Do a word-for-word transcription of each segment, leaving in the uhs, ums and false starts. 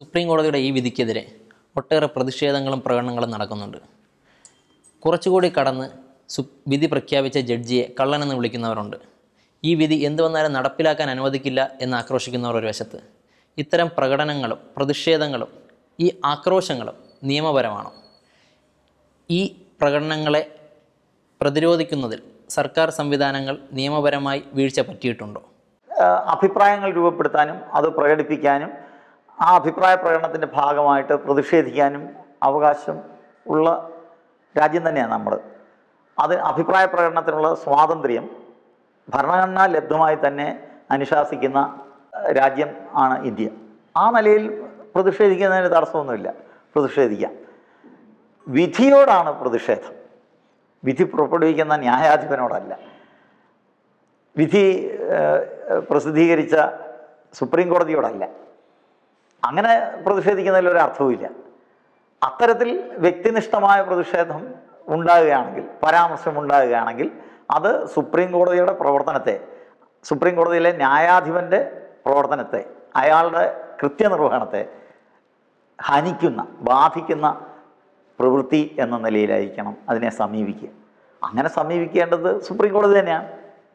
Supreme കോടതിയുടെ ഈ വിധിക്കെതിരെ ഒട്ടേറെ പ്രതിഷേധങ്ങളും പ്രകടനങ്ങളും നടക്കുന്നുണ്ട്. കുറച്ചുകൂടി കടന്ന് സു വിധി പ്രഖ്യാപിച്ച ജഡ്ജിയെ കള്ളനെന്ന് വിളിക്കുന്നവരുണ്ട്. ഈ വിധി എന്തു വന്നാലും നടപ്പിലാക്കാൻ അനുവദിക്കില്ല എന്ന് ആക്രോശിക്കുന്നവർ ഒരു വശത്ത്. ഇത്തരം പ്രകടനങ്ങളും പ്രതിഷേധങ്ങളും ഈ ആക്രോശങ്ങളും നിയമപരമാണോ? ഈ പ്രകടനങ്ങളെ പ്രതിരോധിക്കുന്നതിൽ സർക്കാർ സംവിധാനങ്ങൾ നിയമപരമായി വീഴ്ച പറ്റിയിട്ടുണ്ടോ? അഭിപ്രായങ്ങൾ രൂപപ്പെടുത്താനും അത് പ്രകടിപ്പിക്കാനും ആ അഭിപ്രായ പ്രകടനത്തിൻ്റെ ഭാഗമായിട്ട് പ്രതിഷേധിക്കാനും അവകാശം ഉള്ള രാജ്യം തന്നെയാണ് നമ്മൾ. അത് അഭിപ്രായ പ്രകടനത്തിനുള്ള സ്വാതന്ത്ര്യം ഭരണഘടനാ ലബ്ധമായി തന്നെ അനുശാസിക്കുന്ന രാജ്യം ആണ് ഇന്ത്യ. ആ നിലയിൽ പ്രതിഷേധിക്കുന്നതിന് തടസ്സമൊന്നുമില്ല, പ്രതിഷേധിക്കാം. വിധിയോടാണ് പ്രതിഷേധം, വിധി പുറപ്പെടുവിക്കുന്ന ന്യായാധിപനോടല്ല. വിധി പ്രസിദ്ധീകരിച്ച സുപ്രീം കോടതിയോടല്ല. അങ്ങനെ പ്രതിഷേധിക്കുന്നതിൽ ഒരർത്ഥവുമില്ല. അത്തരത്തിൽ വ്യക്തിനിഷ്ഠമായ പ്രതിഷേധം ഉണ്ടാകുകയാണെങ്കിൽ, പരാമർശം ഉണ്ടാകുകയാണെങ്കിൽ അത് സുപ്രീം കോടതിയുടെ പ്രവർത്തനത്തെ, സുപ്രീം കോടതിയിലെ ന്യായാധിപൻ്റെ പ്രവർത്തനത്തെ, അയാളുടെ കൃത്യനിർവഹണത്തെ ഹനിക്കുന്ന, ബാധിക്കുന്ന പ്രവൃത്തി എന്ന നിലയിലായിരിക്കണം അതിനെ സമീപിക്കുക. അങ്ങനെ സമീപിക്കേണ്ടത് സുപ്രീം കോടതി തന്നെയാണ്.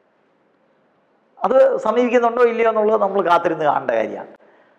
അത് സമീപിക്കുന്നുണ്ടോ ഇല്ലയോ എന്നുള്ളത് നമ്മൾ കാത്തിരുന്ന് കാണേണ്ട കാര്യമാണ്.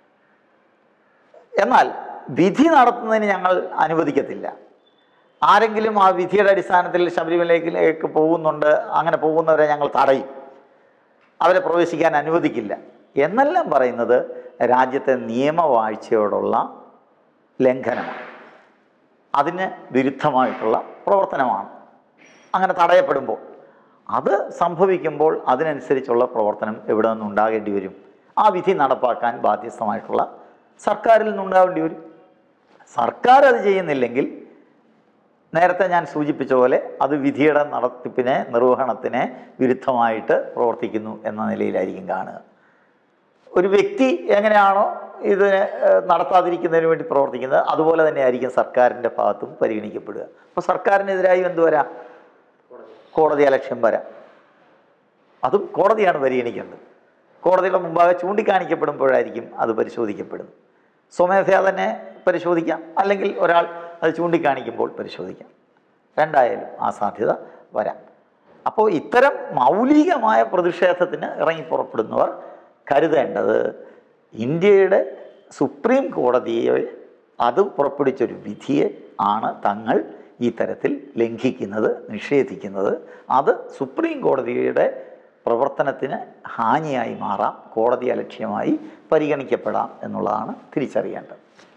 എന്നാൽ വിധി നടത്തുന്നതിന് ഞങ്ങൾ അനുവദിക്കത്തില്ല. ആരെങ്കിലും ആ വിധിയുടെ അടിസ്ഥാനത്തിൽ ശബരിമലയിലേക്ക് പോകുന്നുണ്ട്, അങ്ങനെ പോകുന്നവരെ ഞങ്ങൾ തടയും, അവരെ പ്രവേശിക്കാൻ അനുവദിക്കില്ല എന്നെല്ലാം പറയുന്നത് രാജ്യത്തെ നിയമവാഴ്ചയോടുള്ള ലംഘനമാണ്, അതിന് വിരുദ്ധമായിട്ടുള്ള പ്രവർത്തനമാണ്. അങ്ങനെ തടയപ്പെടുമ്പോൾ, അത് സംഭവിക്കുമ്പോൾ അതിനനുസരിച്ചുള്ള പ്രവർത്തനം എവിടെ നിന്നുണ്ടാകേണ്ടി വരും? ആ വിധി നടപ്പാക്കാൻ ബാധ്യസ്ഥമായിട്ടുള്ള സർക്കാരിൽ നിന്നുണ്ടാവേണ്ടി വരും. സർക്കാർ അത് ചെയ്യുന്നില്ലെങ്കിൽ നേരത്തെ ഞാൻ സൂചിപ്പിച്ച പോലെ അത് വിധിയുടെ നടത്തിപ്പിനെ, നിർവഹണത്തിന് വിരുദ്ധമായിട്ട് പ്രവർത്തിക്കുന്നു എന്ന നിലയിലായിരിക്കും കാണുക. ഒരു വ്യക്തി എങ്ങനെയാണോ ഇതിനെ നടത്താതിരിക്കുന്നതിന് വേണ്ടി പ്രവർത്തിക്കുന്നത്, അതുപോലെ തന്നെ ആയിരിക്കും സർക്കാരിൻ്റെ ഭാഗത്തും പരിഗണിക്കപ്പെടുക. അപ്പോൾ സർക്കാരിനെതിരായി എന്ത് വരാം? കോടതി അലക്ഷ്യം വരാം. അതും കോടതിയാണ് പരിഗണിക്കേണ്ടത്. കോടതിയുടെ മുമ്പാകെ ചൂണ്ടിക്കാണിക്കപ്പെടുമ്പോഴായിരിക്കും അത് പരിശോധിക്കപ്പെടുന്നത്. സ്വമേധയാ തന്നെ പരിശോധിക്കാം, അല്ലെങ്കിൽ ഒരാൾ അത് ചൂണ്ടിക്കാണിക്കുമ്പോൾ പരിശോധിക്കാം. രണ്ടായാലും ആ സാധ്യത വരാം. അപ്പോൾ ഇത്തരം മൗലികമായ പ്രതിഷേധത്തിന് ഇറങ്ങി പുറപ്പെടുന്നവർ കരുതേണ്ടത് ഇന്ത്യയുടെ സുപ്രീം കോടതിയെ, അത് പുറപ്പെടുവിച്ചൊരു വിധിയെ ആണ് തങ്ങൾ ഈ തരത്തിൽ ലംഘിക്കുന്നത്, നിഷേധിക്കുന്നത്. അത് സുപ്രീം കോടതിയുടെ പ്രവർത്തനത്തിന് ഹാനിയായി മാറാം, കോടതി അലക്ഷ്യമായി പരിഗണിക്കപ്പെടാം എന്നുള്ളതാണ് തിരിച്ചറിയേണ്ടത്.